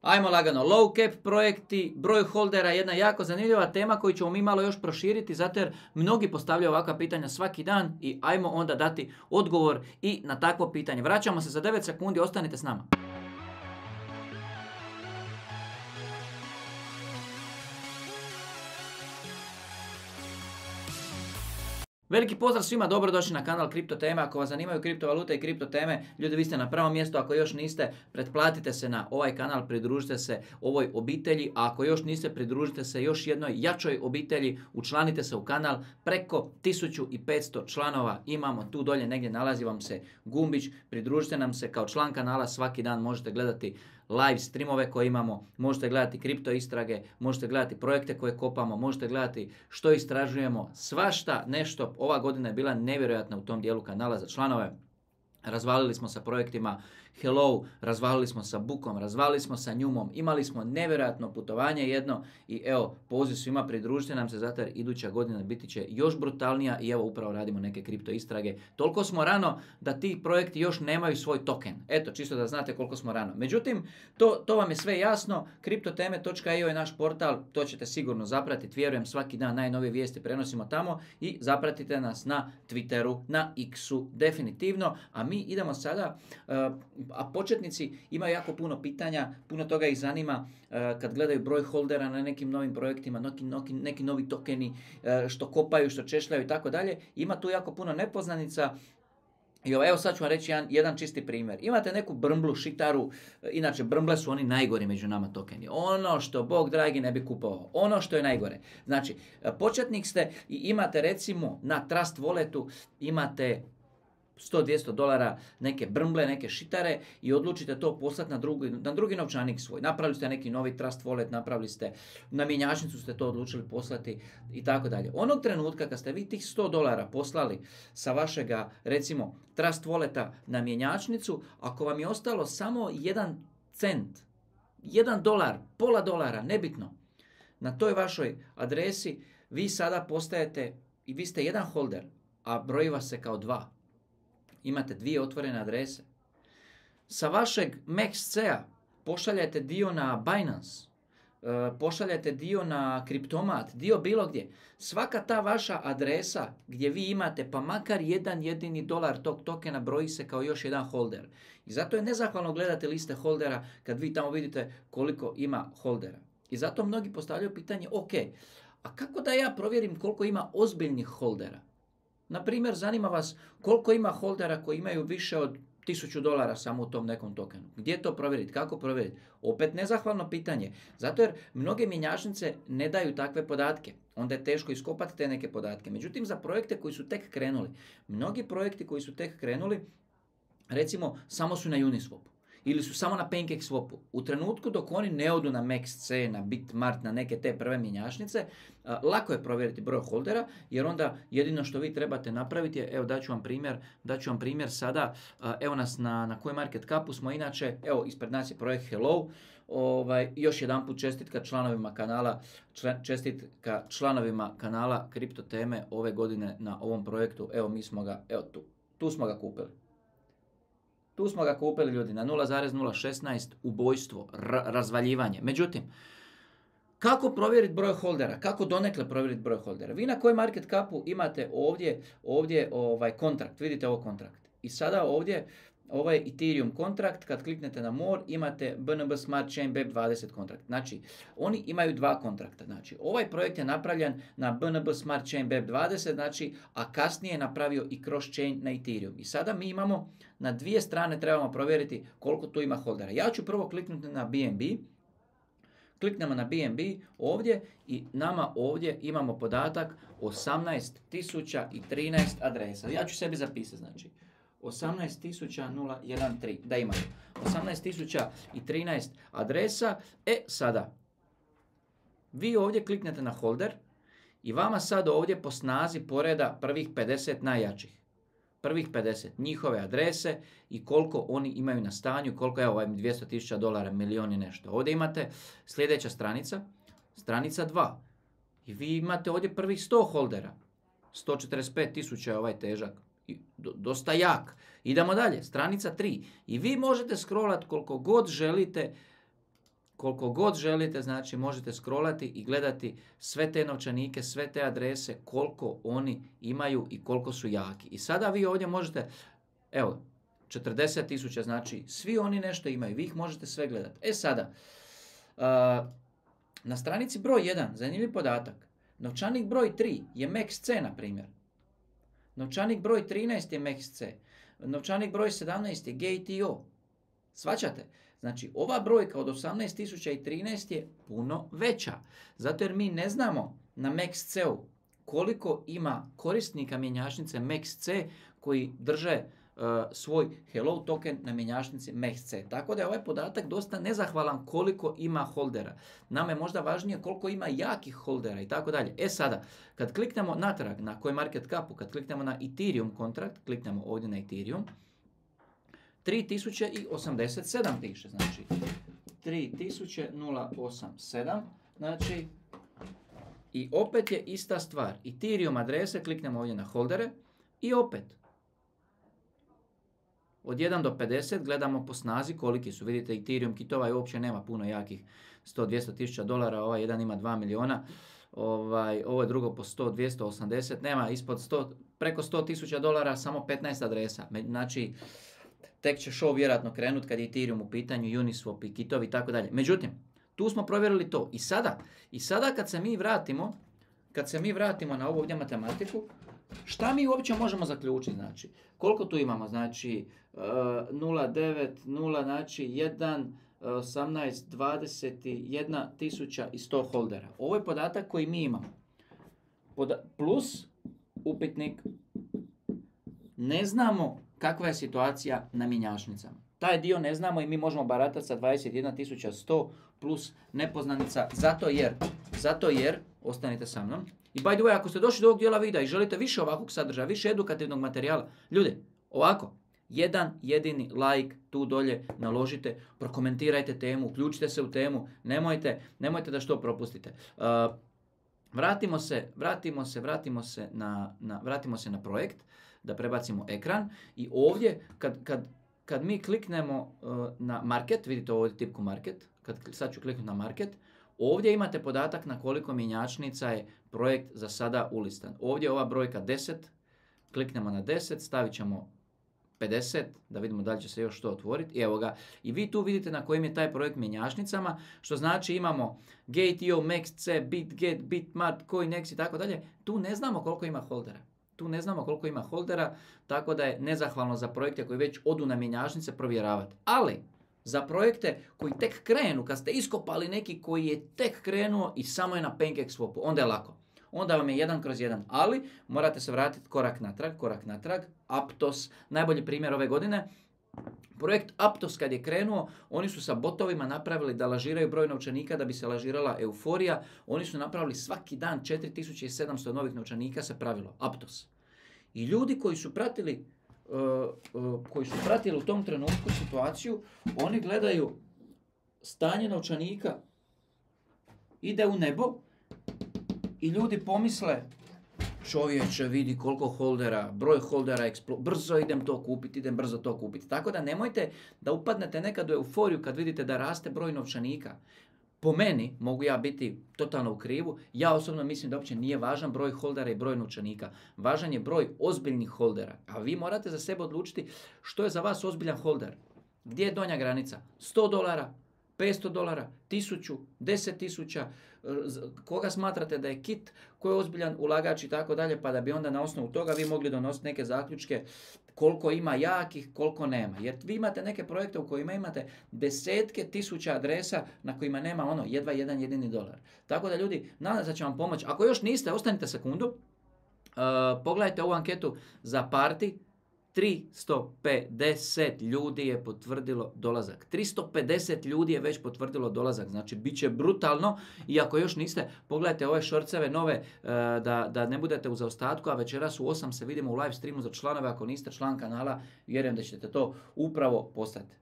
Ajmo lagano, low cap projekti, broj holdera, jedna jako zanimljiva tema koju ćemo mi malo još proširiti, zato jer mnogi postavljaju ovakva pitanja svaki dan i ajmo onda dati odgovor i na takvo pitanje. Vraćamo se za 9 sekundi, ostanite s nama. Veliki pozdrav svima, dobrodošli na kanal Kripto Teme. Ako vas zanimaju kriptovalute i kripto teme, ljudi, vi ste na pravom mjestu. Ako još niste, pretplatite se na ovaj kanal, pridružite se ovoj obitelji. A ako još niste, pridružite se još jednoj jačoj obitelji, učlanite se u kanal. Preko 1500 članova imamo, tu dolje negdje nalazi vam se gumbić. Pridružite nam se kao član kanala, svaki dan možete gledati live streamove koje imamo, možete gledati kripto istrage, možete gledati projekte koje kopamo, možete gledati što istražujemo, svašta nešto. Ova godina je bila nevjerojatna u tom dijelu kanala za članove. Razvalili smo sa projektima Hello, razvalili smo sa Bookom, razvalili smo sa Njumom, imali smo nevjerojatno putovanje jedno i evo, poziv svima, pridružite nam se zato jer iduća godina biti će još brutalnija i evo upravo radimo neke kripto istrage. Toliko smo rano da ti projekti još nemaju svoj token. Eto, čisto da znate koliko smo rano. Međutim, to vam je sve jasno, kriptoteme.io je naš portal, to ćete sigurno zapratiti, vjerujem svaki dan najnovije vijesti prenosimo tamo i zapratite nas na Twitteru, na X-u, definitivno, a mi idemo sada, a početnici imaju jako puno pitanja, puno toga ih zanima kad gledaju broj holdera na nekim novim projektima, neki novi tokeni, što kopaju, što češljaju i tako dalje. Ima tu jako puno nepoznanica. I evo sad ću vam reći jedan čisti primjer. Imate neku brmblu, šitaru, inače brmble su oni najgori među nama tokeni. Ono što Bog dragi ne bi kupovao, ono što je najgore. Znači, početnik ste i imate recimo na Trust Walletu imate $100-200 neke brmble, neke šitare i odlučite to poslati na drugi novčanik svoj. Napravili ste neki novi Trust Wallet, napravili ste, na mjenjačnicu ste to odlučili poslati i tako dalje. Onog trenutka kad ste vi tih $100 poslali sa vašega, recimo, Trust Walleta na mjenjačnicu, ako vam je ostalo samo 1 cent, $1, pola dolara, nebitno, na toj vašoj adresi, vi sada postajete, i vi ste jedan holder, a broji vas se kao 2. Imate 2 otvorene adrese. Sa vašeg MaxC-a pošaljete dio na Binance, pošaljete dio na Kriptomat, dio bilo gdje. Svaka ta vaša adresa gdje vi imate pa makar jedan jedini dolar tog tokena broji se kao još jedan holder. I zato je nezahvalno gledati liste holdera kad vi tamo vidite koliko ima holdera. I zato mnogi postavljaju pitanje, ok, a kako da ja provjerim koliko ima ozbiljnih holdera? Na primjer, zanima vas koliko ima holdera koji imaju više od $1000 samo u tom nekom tokenu. Gdje to provjeriti? Kako provjeriti? Opet nezahvalno pitanje. Zato jer mnoge mjenjačnice ne daju takve podatke. Onda je teško iskopati te neke podatke. Međutim, za projekte koji su tek krenuli, mnogi projekti koji su tek krenuli, recimo, samo su na Uniswapu. Ili su samo na PancakeSwapu. U trenutku dok oni ne odu na MaxC, na Bitmart, na neke te prve mjenjačnice, lako je provjeriti broj holdera, jer onda jedino što vi trebate napraviti je, evo daću vam primjer sada, evo nas na CoinMarketCapu smo inače, evo ispred nas je projekt Hello, još jedan put čestitka članovima kanala Kripto Teme ove godine na ovom projektu, evo mi smo ga, evo tu smo ga kupili. Tu smo ga kupili, ljudi, na 0,016 ubojstvo, razvaljivanje. Međutim, kako provjeriti broj holdera? Kako donekle provjeriti broj holdera? Vi na CoinMarketCapu imate ovdje kontrakt, vidite ovo kontrakt. I sada ovdje ovaj Ethereum kontrakt, kad kliknete na More, imate BNB Smart Chain BEP20 kontrakt. Znači, oni imaju 2 kontrakta. Znači, ovaj projekt je napravljen na BNB Smart Chain BEP20, znači, a kasnije je napravio i cross chain na Ethereum. I sada mi imamo, na 2 strane trebamo provjeriti koliko tu ima holdera. Ja ću prvo kliknuti na BNB. Kliknemo na BNB ovdje i nama ovdje imamo podatak 18.013 adresa. Ja ću sebi zapisati, znači, 18.013, da imamo 18.013 adresa. Sada, vi ovdje kliknete na holder i vama sad ovdje po snazi poreda prvih 50 najjačih. Prvih 50, njihove adrese i koliko oni imaju na stanju, koliko je ovaj $200,000, milion i nešto. Ovdje imate sljedeća stranica, stranica 2. I vi imate ovdje prvih 100 holdera. 145.000 je ovaj težak. Dosta jak. Idemo dalje, stranica 3. I vi možete scrollat koliko god želite koliko god želite, znači možete scrollati i gledati sve te novčanike, sve te adrese, koliko oni imaju i koliko su jaki. I sada vi ovdje možete, evo, 40.000, znači svi oni nešto imaju, vi ih možete sve gledati. E sada, na stranici broj 1, zanimljiv podatak, novčanik broj 3 je MaxC, na primjer. Novčanik broj 13 je MaxC. Novčanik broj 17 je GTO. Shvaćate? Znači, ova brojka od 18.013 je puno veća. Zato jer mi ne znamo na MaxC-u koliko ima korisnika mjenjačnice MaxC koji drže svoj hello token na mjenjačnici MaxC. Tako da je ovaj podatak dosta nezahvalan koliko ima holdera. Nama je možda važnije koliko ima jakih holdera i tako dalje. E sada, kad kliknemo natrag na CoinMarketCapu, kad kliknemo na Ethereum kontrakt, kliknemo ovdje na Ethereum, 3087 piše, znači 3087, znači i opet je ista stvar. Ethereum adrese, kliknemo ovdje na holdere i opet od 1 do 50 gledamo po snazi koliki su. Vidite, Ethereum kitova uopće nema puno jakih, 100-200 tisuća dolara, ovaj jedan ima 2 miliona, ovo je drugo po 100, 280, nema ispod 100, preko 100 tisuća dolara, samo 15 adresa. Znači, tek će show vjerojatno krenut kad je Ethereum u pitanju, Uniswap i kitovi i tako dalje. Međutim, tu smo provjerili to. I sada kad se mi vratimo na ovu ovdje matematiku, šta mi uopće možemo zaključiti? Znači, koliko tu imamo? Znači, 0, 9, 0, znači 1, 18, 21 tisuća i 100 holdera. Ovo je podatak koji mi imamo. Plus upitnik, ne znamo kakva je situacija na mjenjačnicama. Taj dio ne znamo i mi možemo baratati sa 21.100 plus nepoznanica, zato jer, ostanite sa mnom. I by the way, ako ste došli do ovog dijela videa i želite više ovakvog sadržaja, više edukativnog materijala, ljudi, ovako, jedan jedini like tu dolje naložite, prokomentirajte temu, uključite se u temu, nemojte da što propustite. Vratimo se na projekt, da prebacimo ekran i ovdje kad mi kliknemo na market, vidite ovdje tipku market, sad ću kliknuti na market, ovdje imate podatak na koliko mjenjačnica je projekt za sada ulistan. Ovdje je ova brojka 10, kliknemo na 10, stavit ćemo 50, da vidimo da li će se još to otvoriti. I evo ga. I vi tu vidite na kojim je taj projekt mjenjačnicama, što znači imamo GTO, MaxC, BitGet, Bitmart, CoinEx i tako dalje. Tu ne znamo koliko ima holdera, tako da je nezahvalno za projekte koji već odu na mjenjačnice provjeravati. Ali, za projekte koji tek krenu, kad ste iskopali neki koji je tek krenuo i samo je na PancakeSwapu, onda je lako. Onda vam je 1/1, ali morate se vratiti korak natrag, Aptos, najbolji primjer ove godine. Projekt Aptos kad je krenuo, oni su sa botovima napravili da lažiraju broj novčanika da bi se lažirala euforija. Oni su napravili svaki dan 4700 novih novčanika se pravilo. Aptos. I ljudi koji su pratili u tom trenutku situaciju, oni gledaju stanje novčanika ide u nebo i ljudi pomisle, čovječe vidi koliko holdera, broj holdera, brzo idem brzo to kupiti. Tako da nemojte da upadnete nekad u euforiju kad vidite da raste broj novčanika. Po meni, mogu ja biti totalno u krivu, ja osobno mislim da uopće nije važan broj holdera i broj novčanika. Važan je broj ozbiljnih holdera. A vi morate za sebe odlučiti što je za vas ozbiljan holder. Gdje je donja granica? $100, $500, 1000, 10.000, koga smatrate da je kit, ko je ozbiljan ulagač i tako dalje, pa da bi onda na osnovu toga vi mogli donositi neke zaključke koliko ima jakih, koliko nema. Jer vi imate neke projekte u kojima imate desetke tisuća adresa na kojima nema jedva jedan jedini dolar. Tako da ljudi, nadam se da će vam pomoći. Ako još niste, ostanite sekundu, pogledajte ovu anketu za Party. 350 ljudi je potvrdilo dolazak. 350 ljudi je već potvrdilo dolazak. Znači, bit će brutalno. I ako još niste, pogledajte ove šorceve nove da ne budete u zaostatku, a večeras u 8 se vidimo u live streamu za članove. Ako niste član kanala, vjerujem da ćete to upravo postati.